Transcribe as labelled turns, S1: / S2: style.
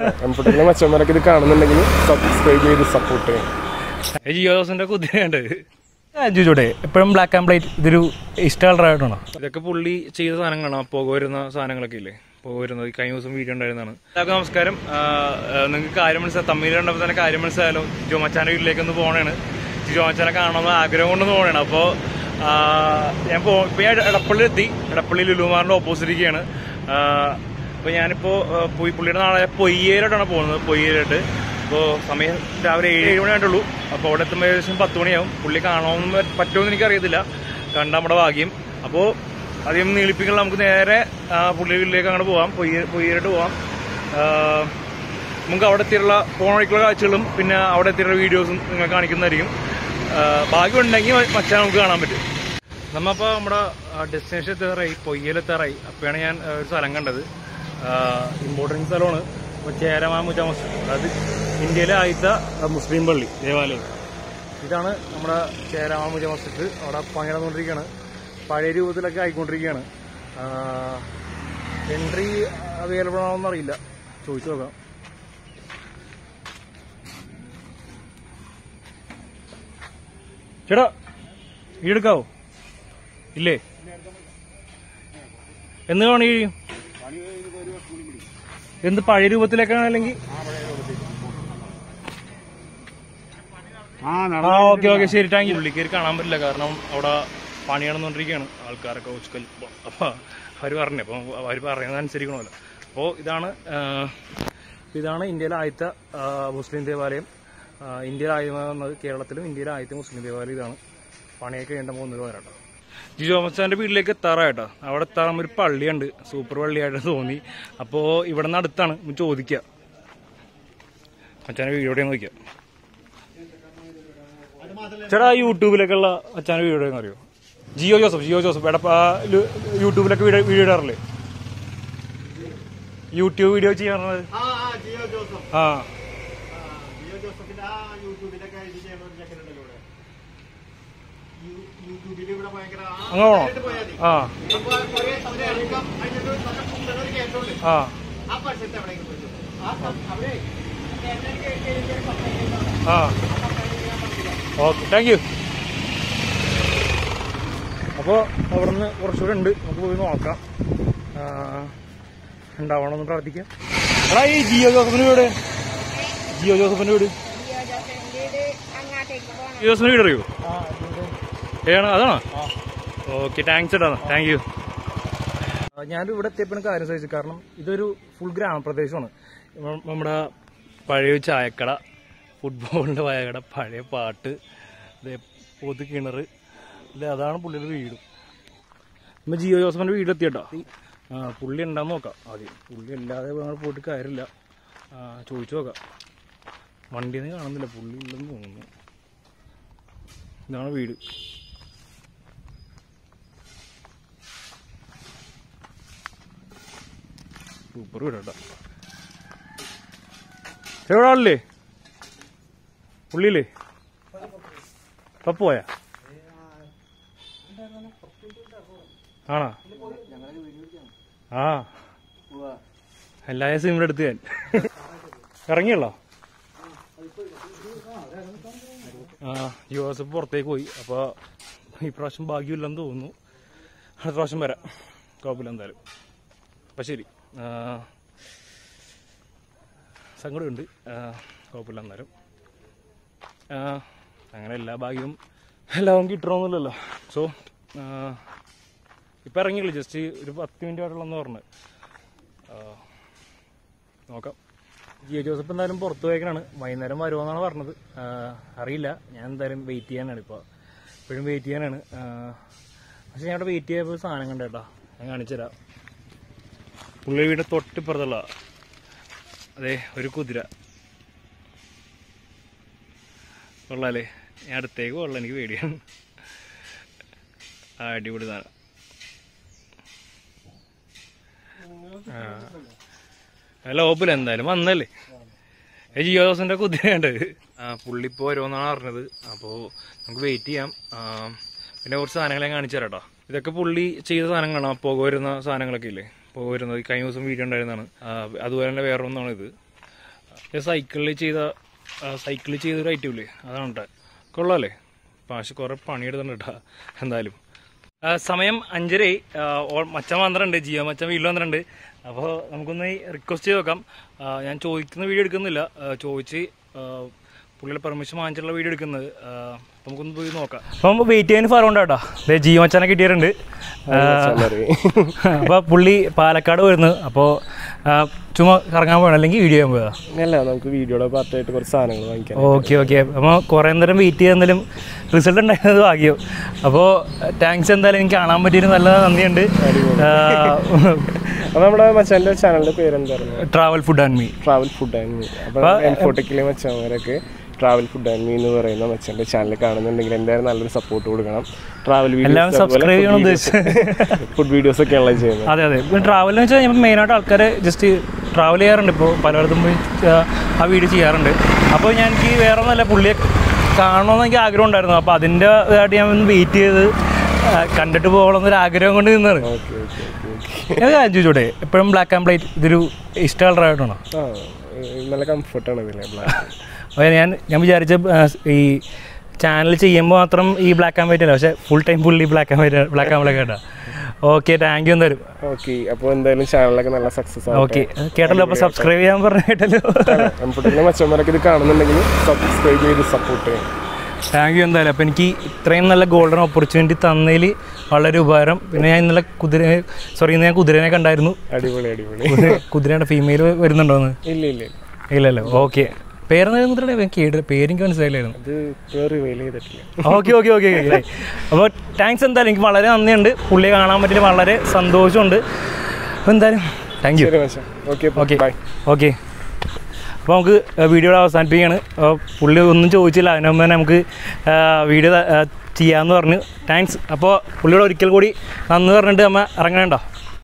S1: എംപുട്ടിലെ മച്ചന്മാരൊക്കെ ഇത് കാണുന്നുണ്ടെങ്കിൽ സബ്സ്ക്രൈബ് ചെയ്ത് സപ്പോർട്ട് ചെയ്യാം.
S2: ജിയോ ജോസിന്റെ കുതിരയുണ്ട് ചോദിച്ചോട്ടെ, എപ്പോഴും ബ്ലാക്ക് ആൻഡ് വൈറ്റ് ഇതൊരു ഇഷ്ടമുള്ളതായിട്ടാണോ? ഇതൊക്കെ പുള്ളി ചെയ്ത സാധനങ്ങളാണ്, പുക വരുന്ന സാധനങ്ങളൊക്കെ ഇല്ലേ, പുക വരുന്നത്. കഴിഞ്ഞ ദിവസം വീഡിയോ ഉണ്ടായിരുന്നതാണ്. എല്ലാവർക്കും നമസ്കാരം. നിങ്ങൾക്ക് കാര്യം മനസ്സിലായി, തമ്മിൽ കണ്ടപ്പോൾ തന്നെ കാര്യം മനസ്സിലായാലോ. ജിജോ മച്ചാൻ്റെ വീട്ടിലേക്കൊന്ന് പോകണേണ്. ജിജോ മച്ചാനെ കാണണമെന്ന് ആഗ്രഹം കൊണ്ടൊന്ന് പോകണേണ്. അപ്പോൾ ഞാൻ എടപ്പള്ളി എത്തി. എടപ്പള്ളി ലുലുമാറിൻ്റെ ഓപ്പോസിറ്റിരിക്കുകയാണ്. അപ്പോൾ ഞാനിപ്പോൾ പുള്ളിയുടെ നാളെ പൊയ്യേലോട്ടാണ് പോകുന്നത്. പൊയ്യേലോട്ട് അപ്പോൾ സമയം രാവിലെ 7 മണിയായിട്ടുള്ളൂ. അപ്പോൾ അവിടെ എത്തുമ്പോൾ ഏകദേശം 10 മണിയാവും. പുള്ളി കാണാമെന്ന് പറ്റുമെന്ന് എനിക്കറിയത്തില്ല, കണ്ട നമ്മുടെ ഭാഗ്യം. അപ്പോൾ അധികം നീളിപ്പിക്കുള്ള നമുക്ക് നേരെ പുള്ളി വീട്ടിലേക്ക് അങ്ങോട്ട് പോകാം, പൊയ്യേലോട്ട് പോകാം. നമുക്ക് അവിടെ എത്തിയുള്ള പോണ വഴിക്കുള്ള കാഴ്ചകളും പിന്നെ അവിടെ എത്തിയുള്ള വീഡിയോസും നിങ്ങൾ കാണിക്കുന്നതായിരിക്കും. ഭാഗ്യം ഉണ്ടെങ്കിൽ മച്ചാൻ നമുക്ക് കാണാൻ പറ്റും. നമ്മപ്പോൾ നമ്മുടെ ഡെസ്റ്റിനേഷൻ എത്താറായി, പൊയ്യേലെത്താറായി. അപ്പോഴാണ് ഞാൻ ഒരു സ്ഥലം കണ്ടത്. ഇമ്പോർട്ടൻറ്റ് സ്ഥലമാണ്. ഇപ്പോൾ ചേരമാമുജ മസ്ജിദ്, അതായത് ഇന്ത്യയിലെ ആദ്യത്തെ മുസ്ലിം പള്ളി ദേവാലയം. ഇതാണ് നമ്മുടെ ചേരമാമുജ മസ്ജിദ്. അവിടെ പണി നടന്നുകൊണ്ടിരിക്കുകയാണ്, പഴയ രൂപത്തിലൊക്കെ ആയിക്കൊണ്ടിരിക്കുകയാണ്. എൻട്രി അവൈലബിൾ ആണോന്ന് അറിയില്ല, ചോദിച്ചു നോക്കാം. ചേട്ടാ വീടെടുക്കാവോ? ഇല്ലേ? എന്ന് പണി കഴിയും? എന്ത് പഴയ രൂപത്തിലേക്കാണ് അല്ലെങ്കിൽ? ഓക്കെ ഓക്കെ ശരി, താങ്ക് യു. പുള്ളിക്കേരി കാണാൻ പറ്റില്ല, കാരണം അവിടെ പണി നടന്നുകൊണ്ടിരിക്കുകയാണ്. ആൾക്കാരൊക്കെ ഉച്ചക്കൽ അപ്പോൾ അവർ പറഞ്ഞു, അപ്പം അവർ പറയുന്നത് അനുസരിക്കണമല്ലോ. അപ്പോൾ ഇതാണ് ഇന്ത്യയിലെ ആദ്യത്തെ മുസ്ലിം ദേവാലയം. ഇന്ത്യയിൽ ആദ്യമായി വന്നത് കേരളത്തിലും ഇന്ത്യയിലെ ആദ്യത്തെ മുസ്ലിം ദേവാലയം ഇതാണ്. പണിയൊക്കെ വേണ്ട പോകുന്നത് വരാട്ടോ. ജിജോ മച്ചാൻ്റെ വീട്ടിലേക്ക് എത്താറായിട്ടോ. അവിടെ എത്താറുമ്പോൾ ഒരു പള്ളിയുണ്ട്, സൂപ്പർ പള്ളിയായിട്ട് തോന്നി. അപ്പോൾ ഇവിടെ നിന്ന് അടുത്താണ്, ചോദിക്കുക മച്ചാൻ്റെ വീഡിയോ എവിടെയെന്ന് നോക്കിയാൽ. ചേട്ടാ യൂട്യൂബിലേക്കുള്ള മച്ചാൻ്റെ വീഡിയോ എവിടെയെന്ന് അറിയോ? ജിയോ ജോസഫ് യൂട്യൂബിലൊക്കെ വീഡിയോ ഇടാറില്ലേ? യൂട്യൂബ് വീഡിയോ ചെയ്യാറുള്ളത്? ആ അങ്ങോ ആ ആ ആ ഓക്കെ താങ്ക് യു. അപ്പോൾ അവിടെ നിന്ന് കുറച്ചുകൂടെ ഉണ്ട്, നമുക്ക് പോയി നോക്കാം. ഉണ്ടാവണമെന്ന് പ്രാർത്ഥിക്കാം. എടാ ഈ ജിയോ ജോസഫിൻ്റെ വീട്, ജിയോ ജോസഫിൻ്റെ വീട് അറിയോ? ഏതാണ്? അതാണോ? ഓക്കെ താങ്ക്സ് ചേട്ടാ, താങ്ക് യു. ഞാനിവിടെ എത്തിയപ്പോഴും കാര്യം ചോദിച്ചു, കാരണം ഇതൊരു ഫുൾ ഗ്രാമപ്രദേശമാണ്. നമ്മുടെ പഴയ ചായക്കട, ഫുട്ബോളിൻ്റെ ചായക്കട, പഴയ പാട്ട്, പോത്ത് കിണർ, ഇല്ല അതാണ് പുള്ളിയുടെ വീടും. നമ്മൾ ജിയോ ജോസഫിൻ്റെ വീടെത്തിയട്ടോ. പുള്ളി ഉണ്ടാന്ന് നോക്കാം ആദ്യം. പുള്ളി അല്ലാതെ അങ്ങനെ പോയിട്ട് കാര്യമില്ല, ചോദിച്ചു നോക്കാം. വണ്ടിയൊന്നും കാണുന്നില്ല, പുള്ളി ഇല്ലെന്ന് തോന്നുന്നു. ഇതാണ് വീട്. സൂപ്പർ വീടാ. എവിടെ ആളില്ലേ? പുള്ളിയില്ലേ? ഇപ്പം പോയാ? ആണോ? ആ എല്ലാ സിമ്മിലും എടുത്ത് ഞാൻ ഇറങ്ങിയല്ലോ. ജോസഫ് പുറത്തേക്ക് പോയി. അപ്പോൾ ഈ പ്രാവശ്യം ഭാഗ്യമില്ലെന്ന് തോന്നുന്നു. അടുത്ത പ്രാവശ്യം വരാം, കുഴപ്പമില്ല എന്തായാലും. അപ്പം ശരി, സങ്കടമുണ്ട്, കുഴപ്പമില്ല എന്നാലും. അങ്ങനെ എല്ലാ ഭാഗ്യവും എല്ലാവരും കിട്ടണമെന്നില്ലല്ലോ. സോ ഇപ്പം ഇറങ്ങിയുള്ളൂ, ജസ്റ്റ് ഒരു 10 മിനിറ്റ് ആയിട്ടുള്ളതെന്ന് പറഞ്ഞ് നോക്കാം. ജിയോ ജോസഫ് എന്തായാലും പുറത്ത് പോയേക്കാണ്. വൈകുന്നേരം വരുമെന്നാണ് പറഞ്ഞത്, അറിയില്ല. ഞാൻ എന്തായാലും വെയിറ്റ് ചെയ്യാനാണ്, ഇപ്പോൾ ഇപ്പോഴും വെയിറ്റ് ചെയ്യാനാണ്. പക്ഷെ ഞാൻ അവിടെ വെയിറ്റ് ചെയ്തപ്പോൾ സാധനം കണ്ടേട്ടാ, ഞാൻ കാണിച്ചു തരാം. പുള്ളി വീട് തൊട്ടിപ്പുറത്തുള്ള അതെ ഒരു കുതിര കൊള്ളാല്ലേ. ഞാൻ അടുത്തേക്ക് കൊള്ളാം, എനിക്ക് പേടിയാണ്. അടിപൊളി സാധനം. അല്ല ഓപ്പില്ല, എന്തായാലും വന്നല്ലേ. ജിയോ ജോസിന്റെ കുതിരയുണ്ട്. പുള്ളി ഇപ്പോൾ വരുമെന്നാണ് പറഞ്ഞത്. അപ്പോൾ നമുക്ക് വെയിറ്റ് ചെയ്യാം. പിന്നെ കുറച്ച് സാധനങ്ങൾ ഞാൻ കാണിച്ചു തരാം കേട്ടോ. ഇതൊക്കെ പുള്ളി ചെയ്ത സാധനങ്ങളാണ്, പുക വരുന്ന സാധനങ്ങളൊക്കെ ഇല്ലേ, പുക വരുന്നത്. കഴിഞ്ഞ ദിവസം വീഡിയോ ഉണ്ടായിരുന്നതാണ്. അതുപോലെ തന്നെ വേറെ ഒന്നാണ് ഇത്. സൈക്കിളിൽ ചെയ്തൊരു ഐറ്റം ഇല്ലേ, അതാണ് കേട്ടോ. കൊള്ളാമല്ലേ? പക്ഷെ കുറേ പണിയെടുത്തുണ്ട് കേട്ടോ. എന്തായാലും സമയം 5:30. മച്ചൻ വന്നിട്ടുണ്ട്, ജിയോ മച്ചൻ വീട്ടിൽ വന്നിട്ടുണ്ട്. അപ്പോൾ നമുക്കൊന്ന് റിക്വസ്റ്റ് ചെയ്ത് നോക്കാം. ഞാൻ ചോദിക്കുന്ന വീഡിയോ എടുക്കുന്നില്ല, ചോദിച്ച് പുള്ളിയുടെ പെർമിഷൻ വാങ്ങിച്ചിട്ടുള്ള വീഡിയോ എടുക്കുന്നത്. നമുക്കൊന്ന് പോയി നോക്കാം. അപ്പം വെയിറ്റ് ചെയ്യാൻ ഫറൗണ്ട് കേട്ടോ. ജിയോ മച്ചാനെ കിട്ടിയിട്ടുണ്ട്. അപ്പോൾ പുള്ളി പാലക്കാട് വരുന്നത്. അപ്പോൾ ചുമ്മാ കറങ്ങാൻ പോകണം, അല്ലെങ്കിൽ വീഡിയോ ചെയ്യാൻ പോയതാ?
S1: അല്ല, നമുക്ക് വീഡിയോയുടെ പാർട്ടായിട്ട് കുറച്ച് സാധനങ്ങൾ വാങ്ങിക്കാം.
S2: ഓക്കെ. അപ്പോൾ കുറേ നേരം വെയിറ്റ് ചെയ്ത് എന്തായാലും റിസൾട്ട് ഉണ്ടായിരുന്നത് ഭാഗ്യം. അപ്പോൾ താങ്ക്സ്. എന്തായാലും എനിക്ക് കാണാൻ പറ്റിയൊരു നല്ല നന്ദിയുണ്ട്.
S1: നമ്മുടെ മച്ചാൻ്റെ ചാനലിൻ്റെ പേരെന്തായിരുന്നു?
S2: Travel food and me.
S1: അപ്പോൾ എൻഫോട്ടിക്കിലെ മച്ചാന്മാരൊക്കെ ട്രാവൽ ഫുഡ് ആൻഡ് മീ എന്ന് പറയുന്ന മച്ചാൻ്റെ ചാനൽ കാണുന്നുണ്ടെങ്കിൽ എന്തായാലും നല്ലൊരു സപ്പോർട്ട് കൊടുക്കണം. ട്രാവൽ വീഡിയോസ്,
S2: സബ്സ്ക്രൈബ് ചെയ്യണം ഉദ്ദേശിച്ചത്.
S1: ഫുഡ് വീഡിയോസ് ഒക്കെ ആണല്ലോ ചെയ്യുന്നത്.
S2: അതെ. ഇപ്പോൾ ട്രാവൽ എന്ന് വെച്ചാൽ മെയിനായിട്ട് ആൾക്കാർ ജസ്റ്റ് ട്രാവൽ ചെയ്യാറുണ്ട്. ഇപ്പോൾ പലയിടത്തും പോയി ആ വീഡിയോ ചെയ്യാറുണ്ട്. അപ്പോൾ എനിക്ക് വേറെ ഒന്നല്ല, പുള്ളിയെ കാണണമെന്ന് എനിക്ക് ആഗ്രഹം ഉണ്ടായിരുന്നു. അപ്പോൾ അതിൻ്റെ ഇതായിട്ട് ഞാൻ ഒന്ന് വെയിറ്റ് ചെയ്ത് കണ്ടിട്ട് പോകണമെന്നൊരു ആഗ്രഹം കൊണ്ട് നിന്നത്. ഞാൻ ചോദിച്ചോട്ടെ, എപ്പോഴും ബ്ലാക്ക് ആൻഡ് വൈറ്റ് ഇതൊരു ഇഷ്ട കളറായിട്ടാണോ?
S1: നല്ല കംഫർട്ടാണ് ഇതിലെ ബ്ലാക്ക്.
S2: ഞാൻ വിചാരിച്ച ഈ ചാനൽ ചെയ്യുമ്പോൾ മാത്രം ഈ ബ്ലാക്ക് ആൻഡ് വൈറ്റ് അല്ല, പക്ഷേ full time fully black and black ആയിട്ടാ. Okay, thank you. എന്തായാലും
S1: ഓക്കെ. അപ്പോൾ എന്തായാലും ചാനലൊക്കെ നല്ല സക്സസ് ആവും.
S2: ഓക്കെ, കേട്ടല്ലോ. അപ്പോൾ സബ്സ്ക്രൈബ് ചെയ്യാൻ പറഞ്ഞു കേട്ടല്ലോ.
S1: മച്ചന്മാരൊക്കെ ഇത് കാണുന്നുണ്ടെങ്കിൽ സബ്സ്ക്രൈബ് ചെയ്ത് സപ്പോർട്ട് ചെയ്യാം.
S2: Thank you. എന്തായാലും അപ്പോൾ എനിക്ക് ഇത്രയും നല്ല ഗോൾഡൻ ഓപ്പർച്യൂണിറ്റി തന്നതിൽ വളരെ ഉപകാരം. പിന്നെ ഞാൻ ഇന്നലെ ഇന്ന് ഞാൻ കുതിരനെ കണ്ടായിരുന്നു.
S1: അടിപൊളി.
S2: കുതിരയുടെ ഫീമെയിൽ വരുന്നുണ്ടോന്ന്? ഇല്ലല്ലോ. ഓക്കെ. പേരെന്തായിരുന്നു കുതിരയുടെ? പേരെനിക്ക് മനസ്സിലായില്ലായിരുന്നു. ഓക്കെ. അപ്പോൾ താങ്ക്സ്. എന്തായാലും എനിക്ക് വളരെ നന്ദിയുണ്ട്. പുള്ളിയെ കാണാൻ പറ്റിയിട്ട് വളരെ സന്തോഷമുണ്ട്. അപ്പോൾ എന്തായാലും താങ്ക് യു. ഓക്കെ. അപ്പോൾ നമുക്ക് വീഡിയോ അവസാനിപ്പിക്കുകയാണ്. പുള്ളി ഒന്നും ചോദിച്ചില്ല, അതിന് മുമ്പ് തന്നെ നമുക്ക് വീഡിയോ ചെയ്യാമെന്ന് പറഞ്ഞു. താങ്ക്സ്. അപ്പോൾ പുള്ളിയോട് ഒരിക്കൽ കൂടി നന്ദി പറഞ്ഞിട്ട് ഇറങ്ങണുണ്ടോ?